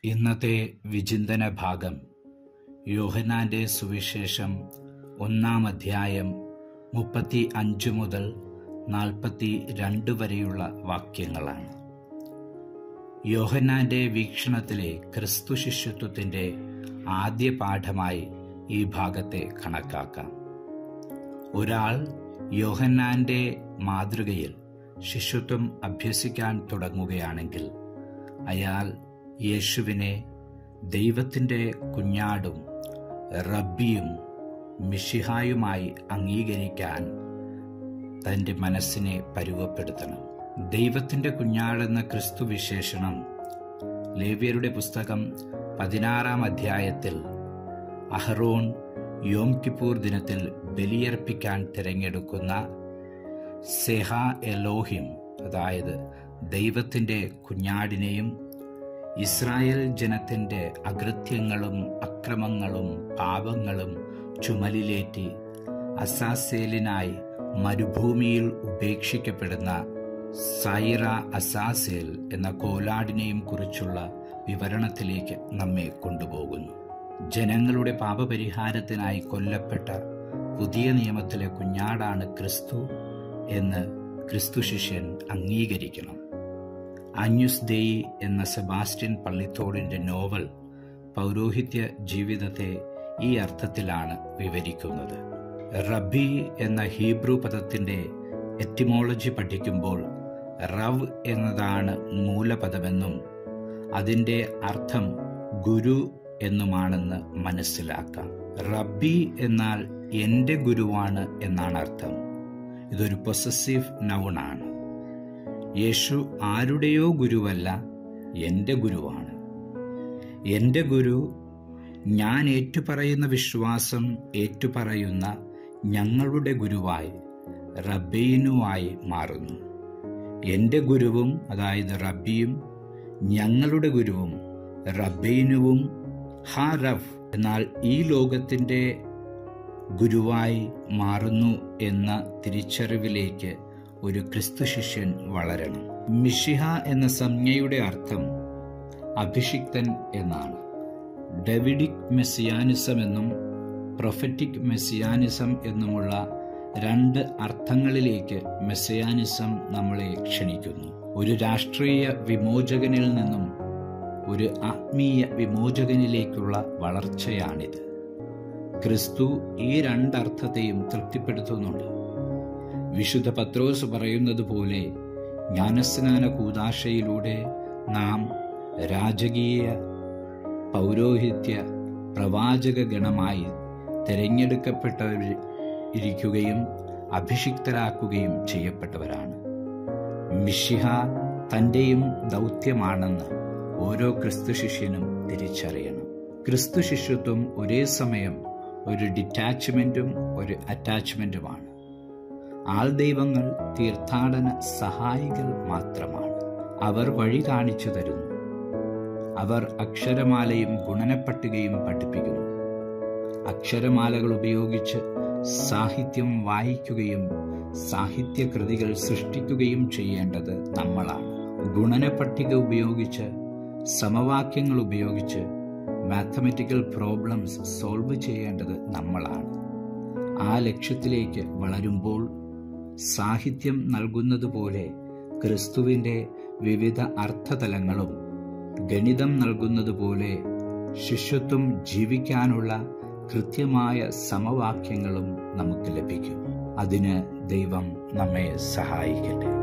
ഇന്നത്തെ വിചിന്തന ഭാഗം യോഹന്നാന്റെ സുവിശേഷം 1-ാം അധ്യായം 35 മുതൽ 42 വരെയുള്ള വാക്യങ്ങളാണ്. യോഹന്നാന്റെ വീക്ഷണത്തിലെ ക്രിസ്തു ശിഷ്യത്വത്തിന്റെ ആദ്യ പാഠമായി ഈ ഭാഗത്തെ കണക്കാക്കാം. ഒരാൾ യോഹന്നാന്റെ മാതൃകയിൽ ശിഷ്യത്വം അഭ്യസിക്കാൻ തുടങ്ങുകയാണെങ്കിൽ അയാൾ യേശുവിനെ ദൈവത്തിൻ്റെ കുഞ്ഞാടും റബ്ബിയും മിശിഹായുമായി അംഗീകരിക്കാൻ തൻ്റെ മനസ്സിനെ പരുവപ്പെടുത്തണം. ദൈവത്തിൻ്റെ കുഞ്ഞാടെന്ന ക്രിസ്തു വിശേഷണം ലേവ്യരുടെ പുസ്തകം 16-ാം അധ്യായത്തിൽ അഹ്റോൻ യോം കിപ്പൂർ ദിനത്തിൽ ബലിയർപ്പിക്കാൻ തിരഞ്ഞെടുക്കുന്ന സെഹ എലോഹിം, അതായത് ദൈവത്തിൻ്റെ കുഞ്ഞാടിനെയും ഇസ്രായേൽ ജനത്തിൻ്റെ അകൃത്യങ്ങളും അക്രമങ്ങളും പാപങ്ങളും ചുമലിലേറ്റി അസാസേലിനായി മരുഭൂമിയിൽ ഉപേക്ഷിക്കപ്പെടുന്ന സൈറ അസാസേൽ എന്ന കോലാടിനെയും കുറിച്ചുള്ള വിവരണത്തിലേക്ക് നമ്മെ കൊണ്ടുപോകുന്നു. ജനങ്ങളുടെ പാപപരിഹാരത്തിനായി കൊല്ലപ്പെട്ട പുതിയ നിയമത്തിലെ കുഞ്ഞാടാണ് ക്രിസ്തു എന്ന് ക്രിസ്തു ശിഷ്യൻ അംഗീകരിക്കണം. അന്യുസ് ദേയി എന്ന സെബാസ്റ്റ്യൻ പള്ളിത്തോടിൻ്റെ നോവൽ പൗരോഹിത്യ ജീവിതത്തെ ഈ അർത്ഥത്തിലാണ് വിവരിക്കുന്നത്. റബ്ബി എന്ന ഹീബ്രു പദത്തിൻ്റെ എറ്റിമോളജി പഠിക്കുമ്പോൾ റവ് എന്നതാണ് മൂലപദമെന്നും അതിൻ്റെ അർത്ഥം ഗുരു എന്നുമാണെന്ന് മനസ്സിലാക്കാം. റബ്ബി എന്നാൽ എൻ്റെ ഗുരുവാണ് എന്നാണ് അർത്ഥം. ഇതൊരു പൊസസീവ് നൗണാണ്. യേശു ആരുടെയോ ഗുരുവല്ല, എൻ്റെ ഗുരുവാണ്. എൻ്റെ ഗുരു ഞാൻ ഏറ്റുപറയുന്ന വിശ്വാസം ഏറ്റുപറയുന്ന ഞങ്ങളുടെ ഗുരുവായി റബ്ബീനുമായി മാറുന്നു. എൻ്റെ ഗുരുവും, അതായത് റബ്ബിയും, ഞങ്ങളുടെ ഗുരുവും റബ്ബീനുവും ഹാ റവ് എന്നാൽ ഈ ലോകത്തിൻ്റെ ഗുരുവായി മാറുന്നു എന്ന തിരിച്ചറിവിലേക്ക് ഒരു ക്രിസ്തു ശിഷ്യൻ വളരണം. മിശിഹ എന്ന സംജ്ഞയുടെ അർത്ഥം അഭിഷിക്തൻ എന്നാണ്. ഡേവിഡിക് മെസ്സിയാനിസം എന്നും പ്രൊഫറ്റിക് മെസ്സിയാനിസം എന്നുമുള്ള 2 അർത്ഥങ്ങളിലേക്ക് മെസ്സിയാനിസം നമ്മളെ ക്ഷണിക്കുന്നു. ഒരു രാഷ്ട്രീയ വിമോചകനിൽ നിന്നും ഒരു ആത്മീയ വിമോചകനിലേക്കുള്ള വളർച്ചയാണിത്. ക്രിസ്തു ഈ 2 അർത്ഥത്തെയും തൃപ്തിപ്പെടുത്തുന്നുണ്ട്. വിശുദ്ധ പത്രോസ് പറയുന്നത് പോലെ ജ്ഞാനസ്നാന കൂദാശയിലൂടെ നാം രാജകീയ പൗരോഹിത്യ പ്രവാചക ഗണമായി തിരഞ്ഞെടുക്കപ്പെട്ടിരിക്കുകയും അഭിഷിക്തരാക്കുകയും ചെയ്യപ്പെട്ടവരാണ്. മിശിഹ തൻ്റെയും ദൗത്യമാണെന്ന് ഓരോ ക്രിസ്തു ശിഷ്യനും തിരിച്ചറിയണം. ക്രിസ്തു ശിഷ്യത്വം ഒരേ സമയം ഒരു ഡിറ്റാച്ച്മെൻറ്റും ഒരു അറ്റാച്ച്മെൻറ്റുമാണ്. ആൾദൈവങ്ങൾ തീർത്ഥാടന സഹായികൾ മാത്രമാണ്. അവർ വഴി കാണിച്ചു തരുന്നു. അവർ അക്ഷരമാലയും ഗുണനപ്പട്ടികയും പഠിപ്പിക്കുന്നു. അക്ഷരമാലകൾ ഉപയോഗിച്ച് സാഹിത്യം വായിക്കുകയും സാഹിത്യകൃതികൾ സൃഷ്ടിക്കുകയും ചെയ്യേണ്ടത് നമ്മളാണ്. ഗുണനപ്പട്ടിക ഉപയോഗിച്ച് സമവാക്യങ്ങൾ ഉപയോഗിച്ച് മാത്തമാറ്റിക്കൽ പ്രോബ്ലംസ് സോൾവ് ചെയ്യേണ്ടത് നമ്മളാണ്. ആ ലക്ഷ്യത്തിലേക്ക് വളരുമ്പോൾ സാഹിത്യം നൽകുന്നതുപോലെ ക്രിസ്തുവിൻ്റെ വിവിധ അർത്ഥതലങ്ങളും ഗണിതം നൽകുന്നതുപോലെ ശിഷ്യത്വം ജീവിക്കാനുള്ള കൃത്യമായ സമവാക്യങ്ങളും നമുക്ക് ലഭിക്കും. അതിന് ദൈവം നമ്മെ സഹായിക്കട്ടെ.